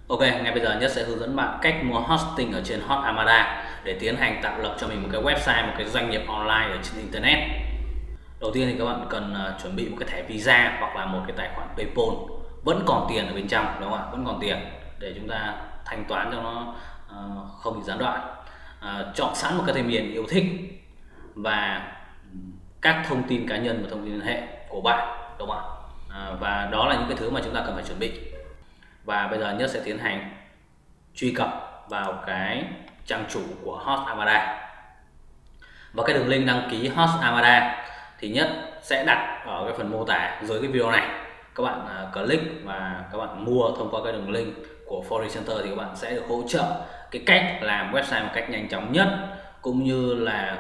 Ok, ngay bây giờ Nhất sẽ hướng dẫn bạn cách mua hosting ở trên Hot Armada để tiến hành tạo lập cho mình một cái website, một cái doanh nghiệp online ở trên Internet. Đầu tiên thì các bạn cần chuẩn bị một cái thẻ Visa hoặc là một cái tài khoản PayPal vẫn còn tiền ở bên trong, đúng không ạ? Vẫn còn tiền để chúng ta thanh toán cho nó không bị gián đoạn. Chọn sẵn một cái tên miền yêu thích và các thông tin cá nhân và thông tin liên hệ của bạn, đúng không ạ? Và đó là những cái thứ mà chúng ta cần phải chuẩn bị. Và bây giờ Nhất sẽ tiến hành truy cập vào cái trang chủ của Hot Armada. Và cái đường link đăng ký Hot Armada thì Nhất sẽ đặt ở cái phần mô tả dưới cái video này. Các bạn click và các bạn mua thông qua cái đường link của Forex Center thì các bạn sẽ được hỗ trợ cái cách làm website một cách nhanh chóng nhất, cũng như là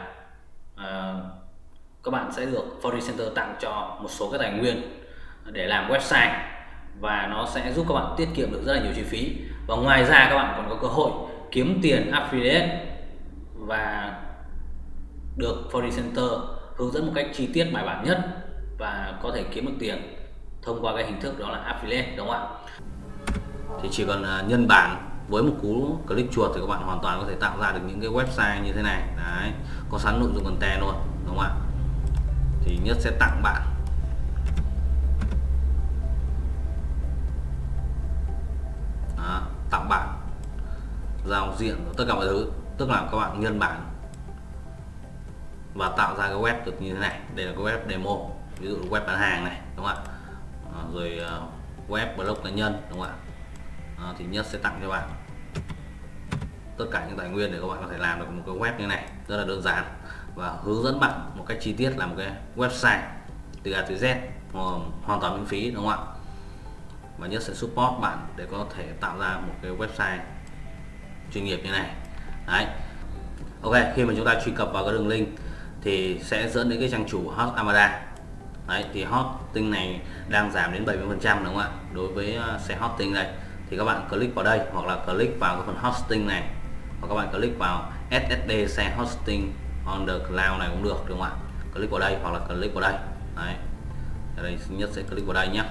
các bạn sẽ được Forex Center tặng cho một số cái tài nguyên để làm website, và nó sẽ giúp các bạn tiết kiệm được rất là nhiều chi phí. Và ngoài ra các bạn còn có cơ hội kiếm tiền affiliate và được Forex Center hướng dẫn một cách chi tiết bài bản nhất và có thể kiếm được tiền thông qua cái hình thức đó là affiliate, đúng không ạ? Thì chỉ cần nhân bản với một cú click chuột thì các bạn hoàn toàn có thể tạo ra được những cái website như thế này. Đấy, có sẵn nội dung content luôn, đúng không ạ? Thì Nhất sẽ tặng bạn giao diện tất cả mọi thứ, tức là các bạn nhân bản và tạo ra cái web được như thế này. Đây là cái web demo, ví dụ web bán hàng này, đúng không ạ? Rồi web blog cá nhân, đúng không ạ? Thì Nhất sẽ tặng cho bạn tất cả những tài nguyên để các bạn có thể làm được một cái web như này rất là đơn giản, và hướng dẫn bạn một cách chi tiết làm một cái website từ A tới Z hoàn toàn miễn phí, đúng không ạ? Và Nhất sẽ support bạn để có thể tạo ra một cái website chuyên nghiệp như này. Đấy. Ok, khi mà chúng ta truy cập vào cái đường link thì sẽ dẫn đến cái trang chủ Hot Armada. Đấy, thì hosting này đang giảm đến 70%, đúng không ạ? Đối với xe hosting đây thì các bạn click vào đây, hoặc là click vào cái phần hosting này, hoặc các bạn click vào SSD xe hosting on the cloud này cũng được, đúng không ạ? Click vào đây hoặc là click vào đây. Đấy. Ở đây Nhất sẽ click vào đây nhé.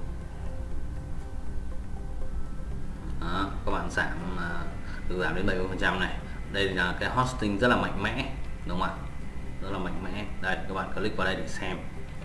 Đó, các bạn được giảm đến 70% này. Đây là cái hosting rất là mạnh mẽ, đúng không ạ? Rất là mạnh mẽ. Đây, các bạn click vào đây để xem.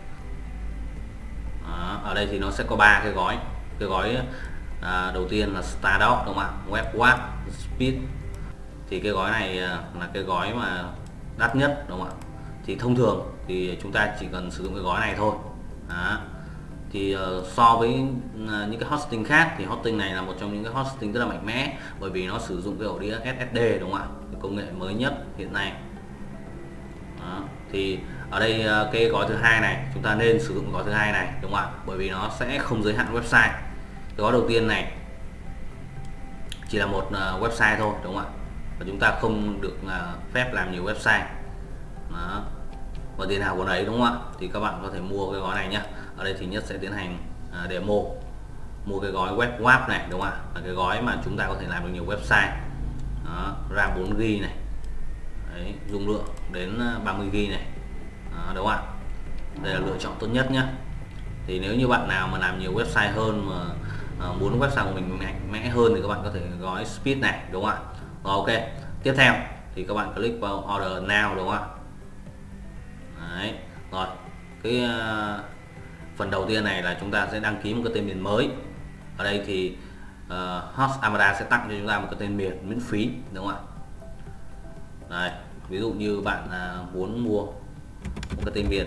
Đó, ở đây thì nó sẽ có 3 cái gói. Cái gói đầu tiên là Startup, đúng không ạ? Web Warp Speed. Thì cái gói này là cái gói mà đắt nhất, đúng không ạ? Thì thông thường thì chúng ta chỉ cần sử dụng cái gói này thôi. Đó. Thì so với những cái hosting khác thì hosting này là một trong những cái hosting rất là mạnh mẽ, bởi vì nó sử dụng cái ổ đĩa SSD, đúng không ạ? Cái công nghệ mới nhất hiện nay. Đó. Thì ở đây cái gói thứ hai này chúng ta nên sử dụng gói thứ hai này, đúng không ạ? Bởi vì nó sẽ không giới hạn website. Cái gói đầu tiên này chỉ là một website thôi, đúng không ạ? Và chúng ta không được phép làm nhiều website. Đó. Và tiền nào của đấy, đúng không ạ? Thì các bạn có thể mua cái gói này nhé. Ở đây thì Nhất sẽ tiến hành demo mua cái gói web warp này, đúng không ạ? Là cái gói mà chúng ta có thể làm được nhiều website. Đó, RAM 4GB này. Đấy, dung lượng đến 30GB này. Đó, đúng không ạ? Đây là lựa chọn tốt nhất nhé. Thì nếu như bạn nào mà làm nhiều website hơn, mà muốn website của mình mạnh mẽ hơn thì các bạn có thể gói speed này, đúng không ạ? Rồi, ok. Tiếp theo thì các bạn click vào order now, đúng không ạ? Đấy. Rồi, cái phần đầu tiên này là chúng ta sẽ đăng ký một cái tên miền mới. Ở đây thì Hot Armada sẽ tặng cho chúng ta một cái tên miền miễn phí, đúng không ạ? Đây, ví dụ như bạn muốn mua một cái tên miền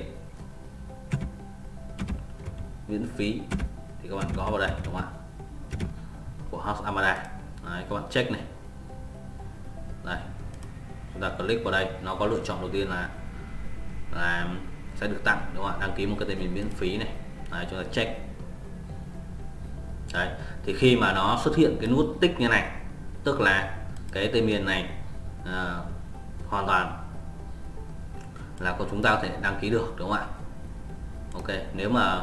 miễn phí thì các bạn gõ vào đây, đúng không ạ? Của Hot Armada. Đấy, các bạn check này. Đây, chúng ta click vào đây, nó có lựa chọn đầu tiên là sẽ được tặng, đúng không ạ? Đăng ký một cái tên miền miễn phí này. Đấy, chúng ta check. Đấy, thì khi mà nó xuất hiện cái nút tích như này, tức là cái tên miền này hoàn toàn là chúng ta có thể đăng ký được, đúng không ạ? Ok, nếu mà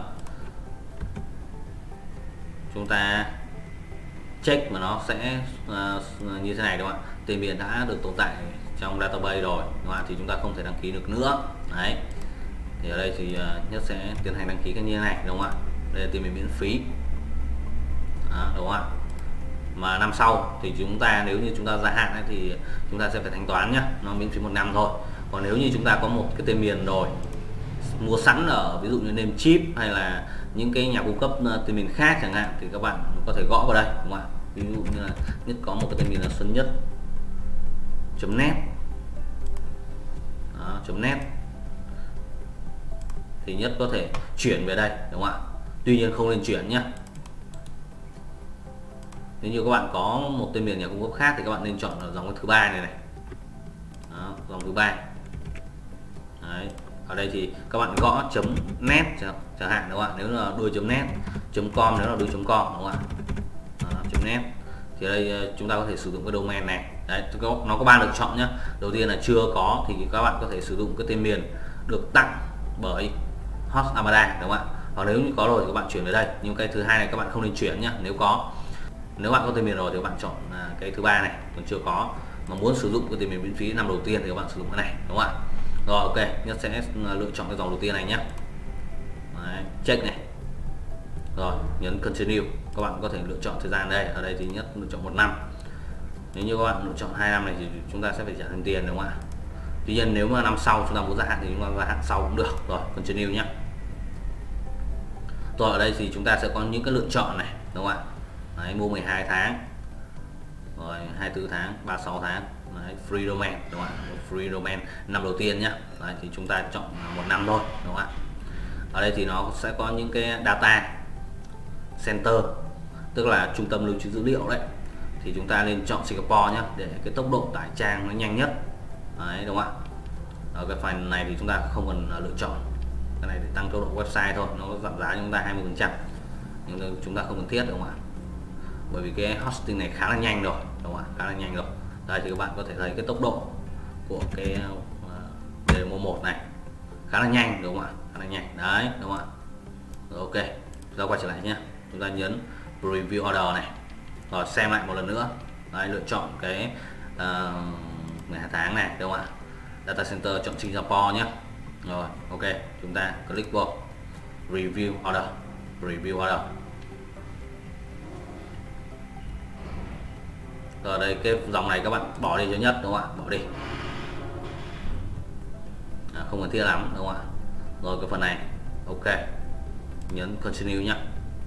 chúng ta check mà nó sẽ như thế này, đúng không ạ? Tên miền đã được tồn tại trong database rồi, đúng không ạ? Thì chúng ta không thể đăng ký được nữa. Đấy. Thì ở đây thì Nhất sẽ tiến hành đăng ký cái như thế này, đúng không ạ? Đây là tên miền miễn phí. Đó, đúng không ạ? mà năm sau thì chúng ta, nếu như chúng ta gia hạn ấy, thì chúng ta sẽ phải thanh toán nhá, nó miễn phí 1 năm thôi. Còn nếu như chúng ta có một cái tên miền rồi mua sẵn ở ví dụ như Namecheap hay là những cái nhà cung cấp tên miền khác chẳng hạn, thì các bạn có thể gõ vào đây, đúng không ạ? Ví dụ như là Nhất có một cái tên miền là Xuân Nhất .net đó, .net thì Nhất có thể chuyển về đây, đúng không ạ? Tuy nhiên không nên chuyển nhé. Nếu như các bạn có một tên miền nhà cung cấp khác thì các bạn nên chọn ở dòng thứ ba này. Đó, dòng thứ ba. Đấy. Ở đây thì các bạn gõ .net chẳng hạn, đúng không ạ? Nếu là đuôi .net, .com nếu là đuôi .com, đúng không ạ? Đó, .net thì ở đây chúng ta có thể sử dụng cái domain này. Đấy, nó có 3 lựa chọn nhé. Đầu tiên là chưa có thì các bạn có thể sử dụng cái tên miền được tặng bởi Host Armada, đúng không ạ? Hoặc nếu như có rồi thì các bạn chuyển về đây. Nhưng cái thứ hai này các bạn không nên chuyển nhé. Nếu bạn có tên miền rồi thì các bạn chọn cái thứ ba này, còn chưa có mà muốn sử dụng cái tên miền miễn phí năm đầu tiên thì các bạn sử dụng cái này, đúng không ạ? Rồi, ok, Nhất sẽ lựa chọn cái dòng đầu tiên này nhé. Đấy, check này. Rồi, nhấn continue. Các bạn có thể lựa chọn thời gian đây. Ở đây thì Nhất lựa chọn 1 năm. Nếu như các bạn lựa chọn 2 năm này thì chúng ta sẽ phải trả thêm tiền, đúng không ạ? Tuy nhiên nếu mà năm sau chúng ta muốn gia hạn thì chúng ta gia hạn sau cũng được. Rồi, continue nhé. Rồi, ở đây thì chúng ta sẽ có những cái lựa chọn này, đúng không ạ? Đấy, mua 12 tháng, rồi 24 tháng, 36 tháng. Đấy, free domain, đúng không ạ? Free domain năm đầu tiên nhé. Đấy, thì chúng ta chọn 1 năm thôi, đúng không ạ? Ở đây thì nó sẽ có những cái data center, tức là trung tâm lưu trữ dữ liệu đấy. Thì chúng ta nên chọn Singapore nhé, để cái tốc độ tải trang nó nhanh nhất. Đấy, đúng không ạ? Ở cái phần này thì chúng ta không cần lựa chọn. Cái này để tăng tốc độ website thôi, nó giảm giá cho chúng ta 20%. Nhưng chúng ta không cần thiết, đúng không ạ? Bởi vì cái hosting này khá là nhanh rồi, đúng không ạ? Khá là nhanh rồi. Đây thì các bạn có thể thấy cái tốc độ của cái demo 1 này khá là nhanh, đúng không ạ? Khá là nhanh. Đấy, đúng không ạ? Rồi, ok. Chúng ta quay trở lại nhé. Chúng ta nhấn review order này. Rồi xem lại một lần nữa. Đấy, lựa chọn cái ngày tháng này, đúng không ạ? Data center chọn Singapore nhé. Rồi, ok. Chúng ta click vào review order. Review order. Rồi đây, cái dòng này các bạn bỏ đi cho Nhất, đúng không ạ? Bỏ đi. Không cần thiết lắm, đúng không ạ? Rồi cái phần này, ok. Nhấn continue nhé.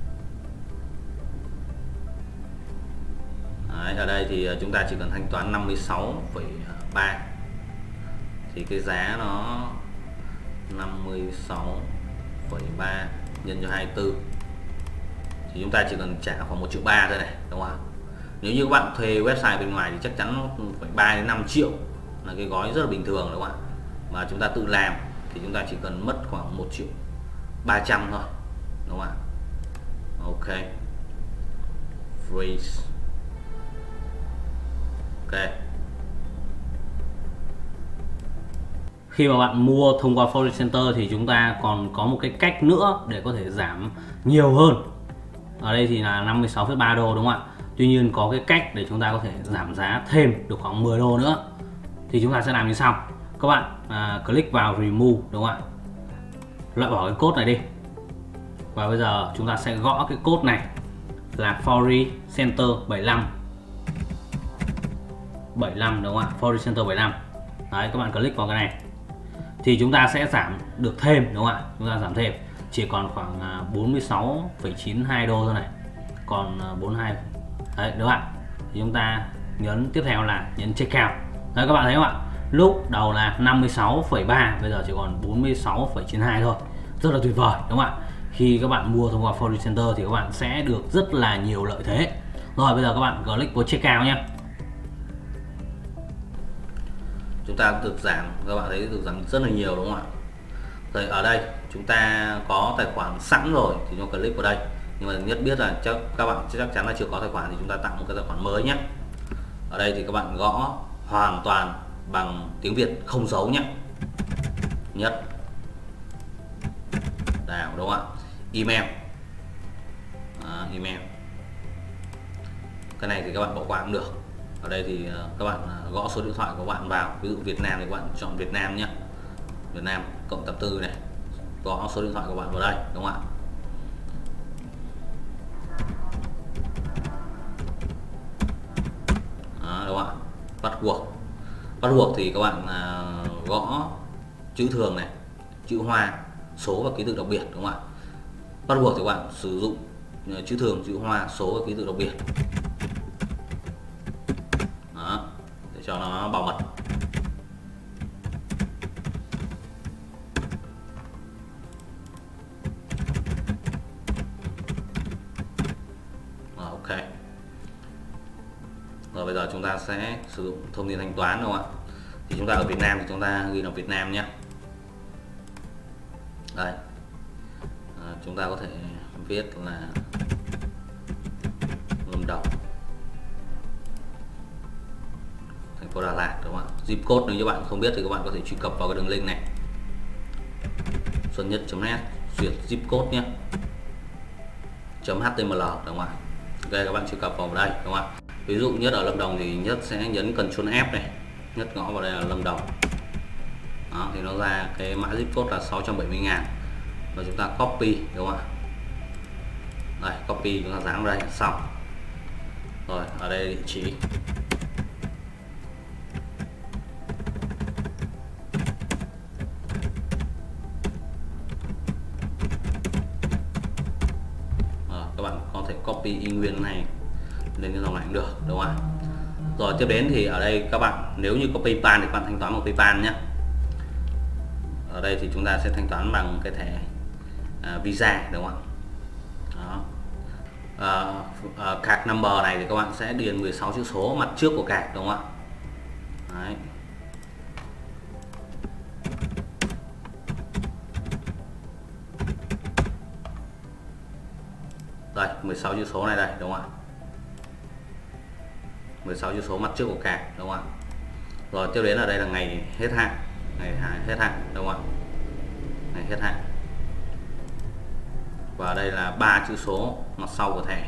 Đấy, ở đây thì chúng ta chỉ cần thanh toán 56,3 thì cái giá nó 56,3 nhân cho 24 thì chúng ta chỉ cần trả khoảng 1,3 triệu thôi này, đúng không ạ? Nếu như các bạn thuê website bên ngoài thì chắc chắn nó phải 3 đến 5 triệu, là cái gói rất là bình thường, đúng không ạ? Mà chúng ta tự làm thì chúng ta chỉ cần mất khoảng 1.300.000 thôi, đúng không ạ? Ok, freeze. Ok. Khi mà bạn mua thông qua Forex Center thì chúng ta còn có một cái cách nữa để có thể giảm nhiều hơn. Ở đây thì là 56,3 đô, đúng không ạ? Tuy nhiên có cái cách để chúng ta có thể giảm giá thêm được khoảng 10 đô nữa. Thì chúng ta sẽ làm như sau. Các bạn click vào remove, đúng không ạ? Loại bỏ cái code này đi. Và bây giờ chúng ta sẽ gõ cái code này là Forex Center 75, đúng không ạ? Forex Center 75. Đấy, các bạn click vào cái này thì chúng ta sẽ giảm được thêm, đúng không ạ? Chúng ta giảm thêm chỉ còn khoảng 46,92 đô thôi này, còn 42. Đấy, đúng không ạ? Thì chúng ta nhấn tiếp theo là nhấn checkout. Đấy, các bạn thấy không ạ? Lúc đầu là 56,3, bây giờ chỉ còn 46,92 thôi. Rất là tuyệt vời, đúng không ạ? Khi các bạn mua thông qua Forex Center thì các bạn sẽ được rất là nhiều lợi thế. Rồi, bây giờ các bạn click vào checkout nhé. Chúng ta được giảm, các bạn thấy được giảm rất là nhiều, đúng không ạ? Rồi ở đây chúng ta có tài khoản sẵn rồi thì chúng ta click vào đây. Nhưng mà Nhất biết là các bạn chắc chắn là chưa có tài khoản thì chúng ta tạo một cái tài khoản mới nhé. Ở đây thì các bạn gõ hoàn toàn bằng tiếng Việt không dấu nhé. Nhất Đào, đúng không ạ? Email. Email. Cái này thì các bạn bỏ qua cũng được. Ở đây thì các bạn gõ số điện thoại của bạn vào, ví dụ Việt Nam thì các bạn chọn Việt Nam nhé. Việt Nam cộng 84 này, gõ số điện thoại của bạn vào đây, đúng không ạ? đúng không ạ? Bắt buộc thì các bạn gõ chữ thường này, chữ hoa, số và ký tự đặc biệt, đúng không ạ? Bắt buộc thì các bạn sử dụng chữ thường, chữ hoa, số và ký tự đặc biệt. Đó, để cho nó bảo mật. Ok. Rồi bây giờ chúng ta sẽ sử dụng thông tin thanh toán, đúng không ạ? Thì chúng ta ở Việt Nam thì chúng ta ghi là Việt Nam nhé. Đây, chúng ta có thể viết là Lâm Đồng, thành phố Đà Lạt, đúng không ạ? Zip code nếu như bạn không biết thì các bạn có thể truy cập vào cái đường link này, xuân-nhất.net, duyệt zip code nhé, .html, đúng không ạ? Ok, các bạn truy cập vào đây, đúng không ạ? Ví dụ Nhất ở Lâm Đồng thì Nhất sẽ nhấn Ctrl F này, Nhất gõ vào đây là Lâm Đồng. Đó, thì nó ra cái mã zip code là 670.000. Và chúng ta copy, đúng không ạ? Đây, copy chúng ta dán vào đây, xong. Rồi, ở đây địa chỉ. Các bạn có thể copy y nguyên này lên cái dòng này cũng được, đúng không ạ? Rồi tiếp đến thì ở đây các bạn nếu như có PayPal thì các bạn thanh toán bằng PayPal nhé. Ở đây thì chúng ta sẽ thanh toán bằng cái thẻ Visa, đúng không ạ? Card number này thì các bạn sẽ điền 16 chữ số mặt trước của card, đúng không ạ? Đấy. Đây, 16 chữ số này đây, đúng không ạ? 16 chữ số mặt trước của card, đúng không ạ? Rồi tiếp đến ở đây là ngày hết hạn, hết hạn, đúng không ạ? Ngày hết hạn. Và đây là 3 chữ số mặt sau của thẻ.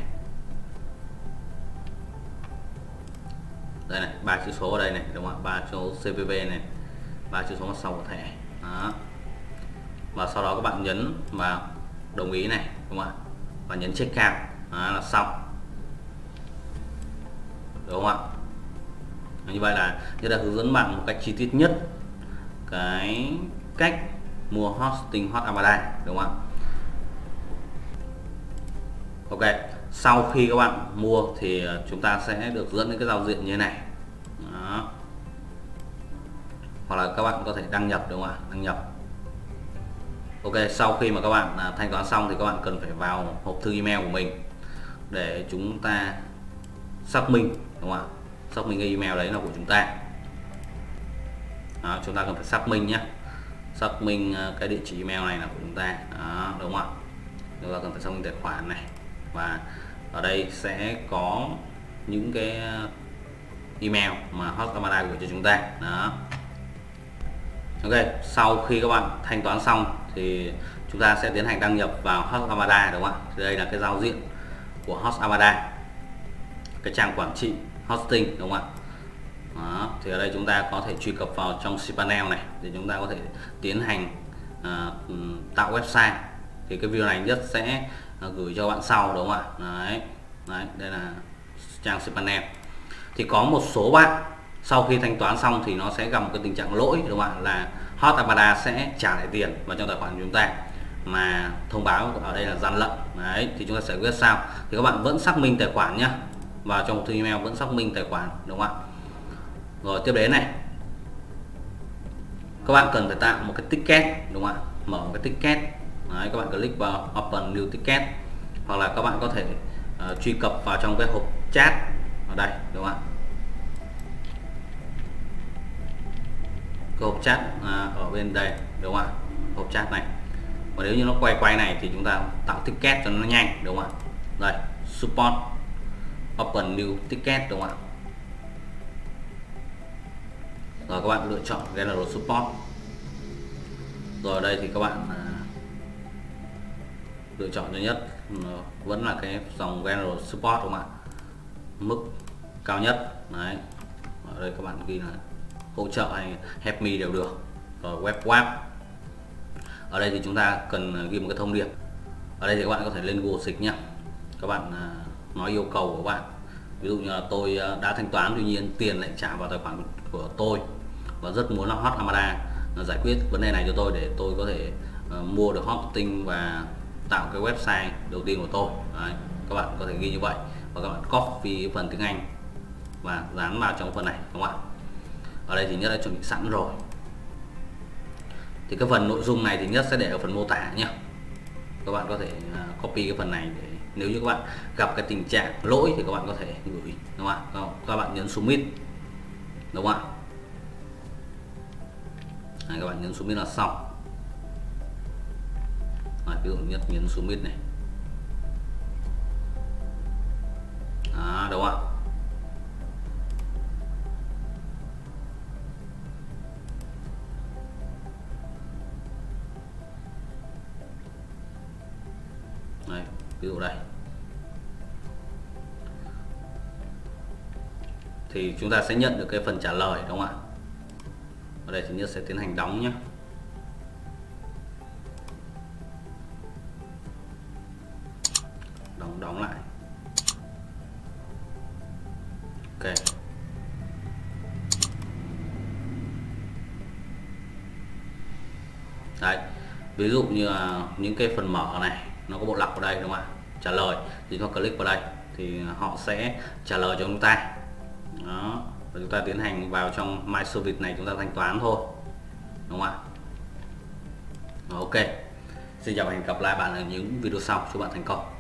Đây này, 3 chữ số ở đây này, đúng không ạ? 3 số CVV này, 3 chữ số mặt sau của thẻ. Đó. Và sau đó các bạn nhấn vào đồng ý này, đúng không ạ? Và nhấn check out. Đó là xong. Đúng không ạ? Như vậy là Nhất đã hướng dẫn bạn một cách chi tiết nhất cái cách mua hosting Hostamada, đúng không ạ? Ok, sau khi các bạn mua thì chúng ta sẽ được dẫn đến cái giao diện như thế này. Đó. Hoặc là các bạn có thể đăng nhập, đúng không ạ? Đăng nhập. Ok, sau khi mà các bạn thanh toán xong thì các bạn cần phải vào hộp thư email của mình để chúng ta xác minh, đúng không ạ? Xác minh cái email đấy là của chúng ta. Đó, chúng ta cần phải xác minh nhé, xác minh cái địa chỉ email này là của chúng ta. Đó, đúng không ạ? Chúng ta cần phải xác minh tài khoản này, và ở đây sẽ có những cái email mà Hostamada gửi cho chúng ta. Đó. Ok, sau khi các bạn thanh toán xong thì chúng ta sẽ tiến hành đăng nhập vào Hostamada, đúng không ạ? Thì đây là cái giao diện của Hostamada, cái trang quản trị hosting, đúng không ạ? Đó, thì ở đây chúng ta có thể truy cập vào trong cPanel này để chúng ta có thể tiến hành tạo website. Thì cái video này Nhất sẽ gửi cho bạn sau, đúng không ạ? Đấy, đây là trang cPanel. Thì có một số bạn sau khi thanh toán xong thì nó sẽ gặp một cái tình trạng lỗi, đúng không ạ? Là Hostamada sẽ trả lại tiền vào trong tài khoản của chúng ta, mà thông báo ở đây là gian lận. Đấy, thì chúng ta sẽ biết sao? Thì các bạn vẫn xác minh tài khoản nhá, vào trong thư email vẫn xác minh tài khoản, đúng không ạ? Rồi tiếp đến này, các bạn cần phải tạo một cái ticket, đúng không ạ? Mở một cái ticket. Đấy, các bạn click vào Open New Ticket, hoặc là các bạn có thể truy cập vào trong cái hộp chat ở đây, đúng không ạ? Cái hộp chat ở bên đây, đúng không ạ? Hộp chat này. Và nếu như nó quay này thì chúng ta tạo ticket cho nó nhanh, đúng không ạ? Đây, Support Open New Ticket, đúng không ạ? Rồi các bạn lựa chọn General Support. Rồi ở đây thì các bạn lựa chọn cho Nhất vẫn là cái dòng General Support, đúng không ạ? Mức cao nhất. Đấy. Ở đây các bạn ghi là hỗ trợ hay help me đều được. Rồi web. Ở đây thì chúng ta cần ghi một cái thông điệp. Ở đây thì các bạn có thể lên Google Dịch nhá. Các bạn nói yêu cầu của bạn ví dụ như là tôi đã thanh toán, tuy nhiên tiền lại trả vào tài khoản của tôi, và rất muốn là Hot Hamada giải quyết vấn đề này cho tôi để tôi có thể mua được hot tinh và tạo cái website đầu tiên của tôi. Đấy, các bạn có thể ghi như vậy và các bạn copy phần tiếng Anh và dán vào trong phần này, đúng không ạ? Ở đây thì Nhất đã chuẩn bị sẵn rồi. Thì cái phần nội dung này thì Nhất sẽ để ở phần mô tả nhé. Các bạn có thể copy cái phần này để nếu như các bạn gặp cái tình trạng lỗi thì các bạn có thể gửi, đúng không ạ? Các bạn nhấn submit, đúng không ạ? Đấy, các bạn nhấn submit là xong. Đấy, ví dụ Nhất nhấn submit này. Đó, đúng không ạ? Đây, ví dụ đây thì chúng ta sẽ nhận được cái phần trả lời, đúng không ạ? Ở đây thì Nhất sẽ tiến hành đóng nhé. Đóng lại. Ok. Đấy, ví dụ như là những cái phần mở này nó có bộ lọc ở đây, đúng không ạ? Trả lời thì chúng ta click vào đây thì họ sẽ trả lời cho chúng ta. Đó, và chúng ta tiến hành vào trong My Service này, chúng ta thanh toán thôi, đúng không ạ? Ok, xin chào và hẹn gặp lại bạn ở những video sau. Chúc bạn thành công.